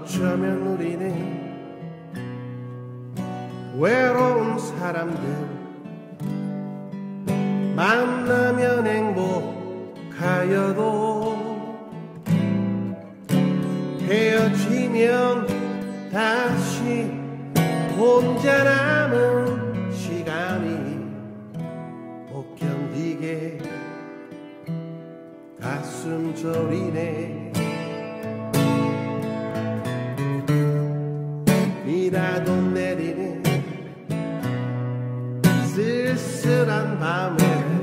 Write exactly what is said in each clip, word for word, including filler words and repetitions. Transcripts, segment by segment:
어쩌면 우리는 외로운 사람들 만나면 행복하여도 헤어지면 다시 혼자 남은 시간이 못 견디게 가슴 저리네. 비라도 내리는 쓸쓸한 밤에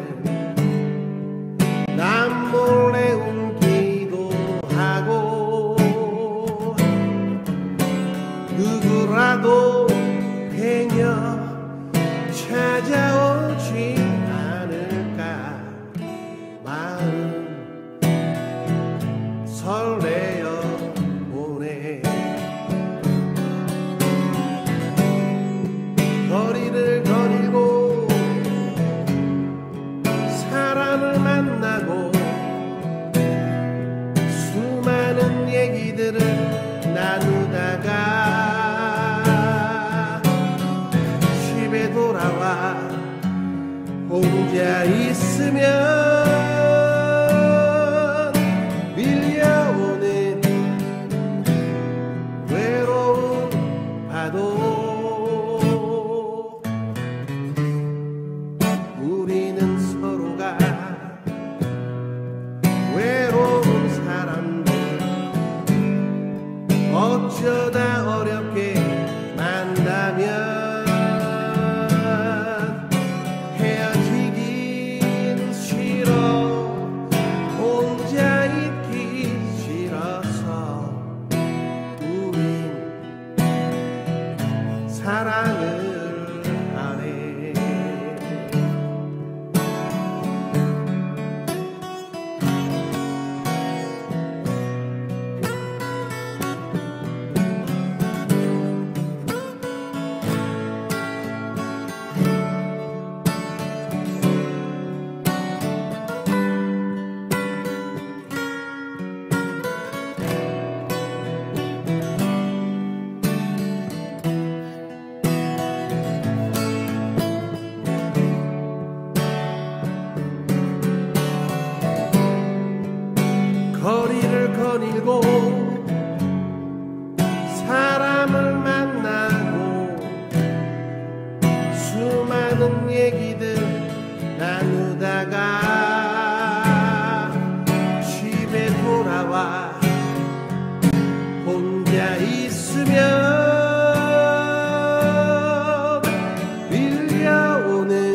난 몰래 울기도 하고 누구라도 행여 찾아오지 않을까 마음 설레어 보내. 거리를 거닐고 사람을 만나고 수많은 얘기들을 나누다가 집에 돌아와 혼자 있으면 밀려오는 외로운 파도. 우리는 서로가 외로운 사람들 어쩌다 어렵게 만나면 헤어지긴 싫어 혼자 있기 싫어서 우린 사랑을 하네. 거리를 거닐고 사람을 만나고 수많은 얘기들 나누다가 집에 돌아와 혼자 있으면 밀려오는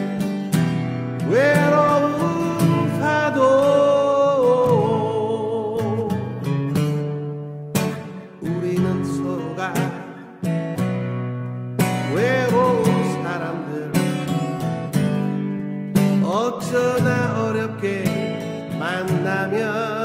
외로운 파도. 우리는 서로가 외로운 사람들 어쩌다 어렵게 만나면